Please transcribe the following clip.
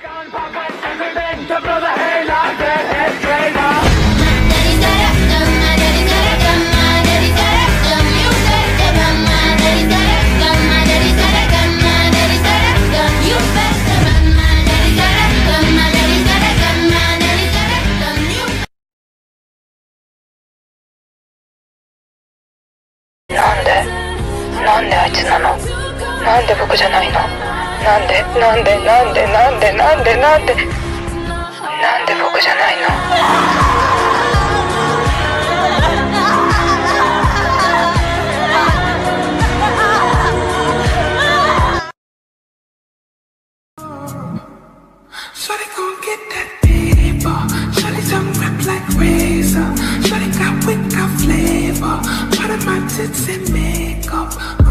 なんであいつなの？なんで僕じゃないの？なんで僕じゃないの ？Shawty gon' get that paper. Shawty some rap like razor. Shawty got wit, got flavor. Part of my tits and makeup.